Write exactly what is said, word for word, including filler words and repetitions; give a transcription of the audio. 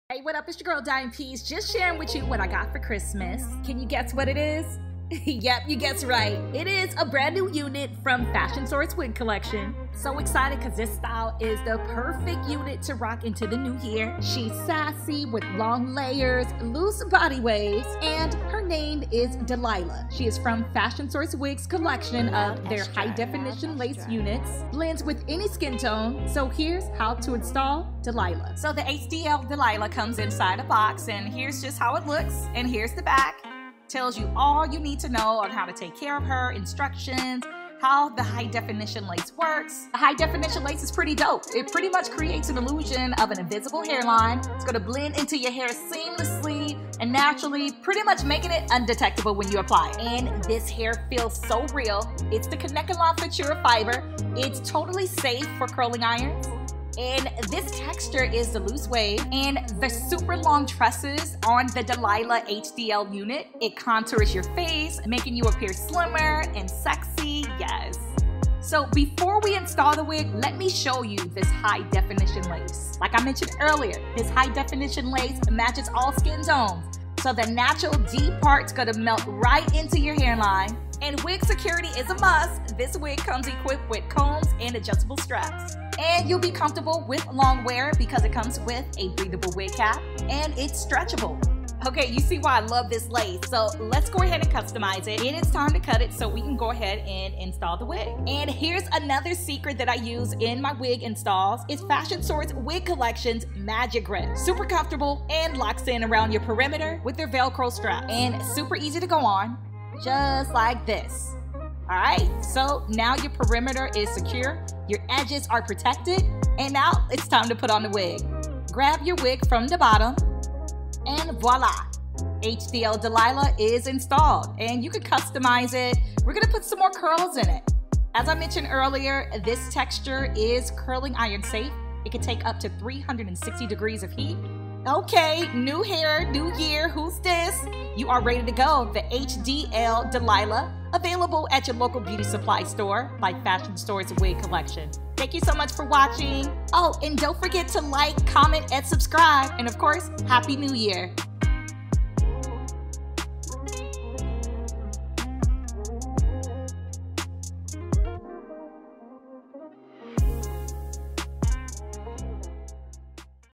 Hey, what up? It's your girl Dime Peas, just sharing with you what I got for Christmas. Can you guess what it is? Yep, you guessed right. It is a brand new unit from Fashion Source Wig Collection. So excited because this style is the perfect unit to rock into the new year. She's sassy with long layers, loose body waves, and her name is Delilah. She is from Fashion Source Wigs Collection of their high definition lace units. Blends with any skin tone. So here's how to install Delilah. So the H D L Delilah comes inside a box, and here's just how it looks. And here's the back. Tells you all you need to know on how to take care of her, instructions, how the high definition lace works. The high definition lace is pretty dope. It pretty much creates an illusion of an invisible hairline. It's gonna blend into your hair seamlessly and naturally, pretty much making it undetectable when you apply it. And this hair feels so real. It's the Connect and Lock Futura Fiber. It's totally safe for curling irons. And this texture is the loose wave, and the super long tresses on the Delilah H D L unit. It contours your face, making you appear slimmer and sexy, yes. So before we install the wig, let me show you this high definition lace. Like I mentioned earlier, this high definition lace matches all skin tones. So the natural deep part's gonna melt right into your hairline. And wig security is a must. This wig comes equipped with combs and adjustable straps. And you'll be comfortable with long wear because it comes with a breathable wig cap and it's stretchable. Okay, you see why I love this lace. So let's go ahead and customize it. It is time to cut it so we can go ahead and install the wig. And here's another secret that I use in my wig installs. It's Fashion Source Wig Collection's Magic Grip. Super comfortable and locks in around your perimeter with their Velcro strap. And super easy to go on, just like this. All right, so now your perimeter is secure, your edges are protected, and now it's time to put on the wig. Grab your wig from the bottom, and voila, H D L Delilah is installed, and you can customize it. We're gonna put some more curls in it. As I mentioned earlier, this texture is curling iron safe. It can take up to three hundred sixty degrees of heat. Okay, new hair, new year, who's this? You are ready to go. The H D L Delilah, available at your local beauty supply store by Fashion Source Wig Collection. Thank you so much for watching. Oh, and don't forget to like, comment, and subscribe. And of course, Happy New Year.